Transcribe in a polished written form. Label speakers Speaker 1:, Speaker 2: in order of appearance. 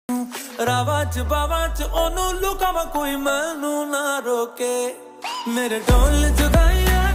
Speaker 1: रावां च बावां च ओनू लुकावां कोई मैनू ना रोके मेरे ढोल जुदाइयां